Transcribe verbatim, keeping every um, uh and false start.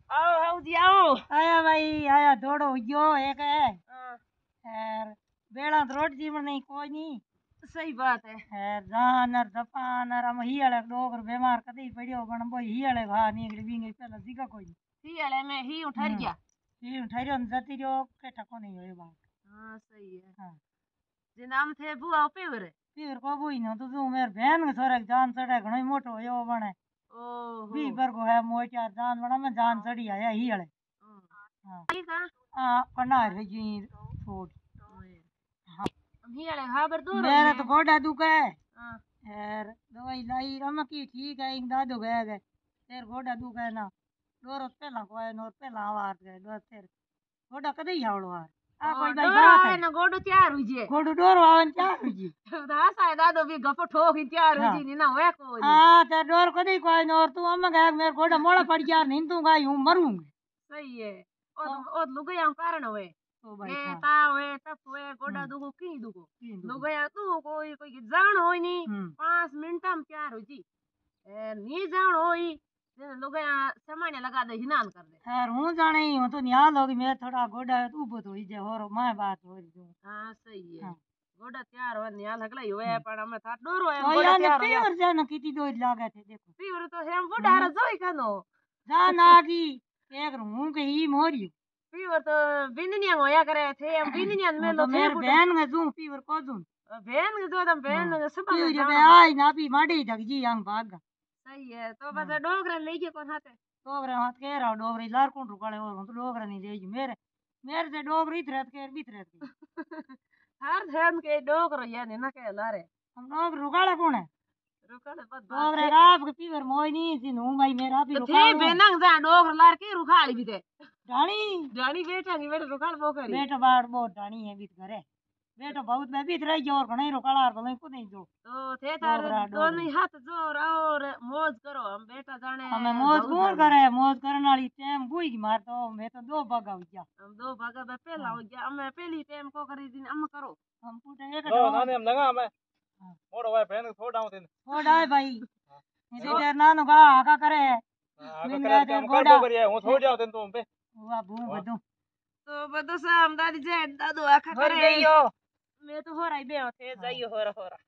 आओ आओ जी आओ। आया भाई आया दौड़ो यो एक है हाँ। यार बेड़ा तो रोट जीवन नहीं कोई नहीं। सही बात है यार जान और दफान और हम ही वाले डोगर बीमार कदी पड़ियो बन बोई ही वाले भा नहीं गली बिंगे पहला दिखा कोई नहीं। ही वाले में ही उठा गया। ही उठाइयो न जाती रो के ठको नहीं होए बात। हाँ सही है। हाँ जे नाम थे बुआ पेवर पेवर को बुई न तो तू मेर बहन के छोरे जान चढ़े घणो मोटो होयो बने। ओहो बी बर को है मोय चार जान बना में जान चढ़ी आया ही वाले। हां ठीक है। हां कनार है जी छोड़। हां ही वाले हाबर दूर मेरा तो गोडा दुखे। हां यार दवाई लाई रम की ठीक है इन दादो गए गए तेर गोडा दुखे ना डोरो पहला कोई नोर पहला आवाज गए डोर तेर गोडा कदे ही आवड़ो आ आ कोई भाई बात है ना गोडो तैयार हुई जे गोडो डोरो आवन तैयार हुई जी दास है दादो भी गप ठोक ही तैयार हुई जी नी ना होए कोई हां ते डोर कदे कोई नोर तू अम गए मेरे गोडा मोड़ा पड़ गया नहीं तू गाई हूं मरूंगी। सही है ओ ओ लुगाया कारण होए ओ भाई ये ता होए तप होए गोडा दुखो की दुखो लुगाया तू कोई कोई जान होई नी पाँच मिनट में तैयार हो जी ए नी जान होई लुगाया सामान्य लगा दे हिनान कर दे यार हूं जाने ही हूं तो न्याल होगी मैं थोड़ा गोडा ऊबो तो ही जे और मैं बात हो रही हूं। हां सही है गोडा तैयार हो न्याल हगला ही होए पण हमें था डोर होए गोडा तैयार हो यार जान किती दो लागे थे देखो पीवर तो हम बुढ़ा रा जोई कनो जान आगी एक हूं के ही मोरियो पीवर तो बिननिया होया करे थे हम बिननिया में लो मेरे बहन के जू पीवर को जू बहन के जो दम बहन के सब पीवर बे आई ना पी माडी जग जी अंग भाग सही है तो बस डोगरा लेके कौन हाथे डोगरा हाथ के रहा डोगरी लार कोन रुकाले और तो डोगरा नहीं देजी मेरे मेरे से डोगरी थरत के भी थरत हर धर्म के डोगरो या ने ना के लारे हम लोग रुकाले कौन है रुकाले बस डोगरे राप के पीवर मोय नहीं सी नु भाई मेरा भी रुका थे बेनंग जा डोगर लार के रुखाली भी थे डाणी डाणी बेटा नहीं बेटा रुकाल बोकरी बेटा बाड़ बहुत डाणी है बीत घरे बेटा बहुत मैं बीत रही और घणे रुकाला भले को नहीं जो तो थे तार दोनों हाथ जोर और मौज करो हम बेटा जाने हमें मौज कौन करे मौज करने वाली टाइम बुई की मार तो मैं तो दो भागा हो गया हम दो भागा पे पहला हो गया हमें पहली टाइम को करी दिन हम करो हम पूटे एक दो नाने हम लगा मैं मोड़ो भाई बहन थोड़ा हूं थोड़ा है भाई इसी देर नानो का आका करे आका करे हम कर करिए हूं छोड़ जाओ तन तुम पे वाह बू बदू तो बदो साम दादी जे दादू आका करे मैं तो हो रही बे थे जाइयो हो रहा हो रहा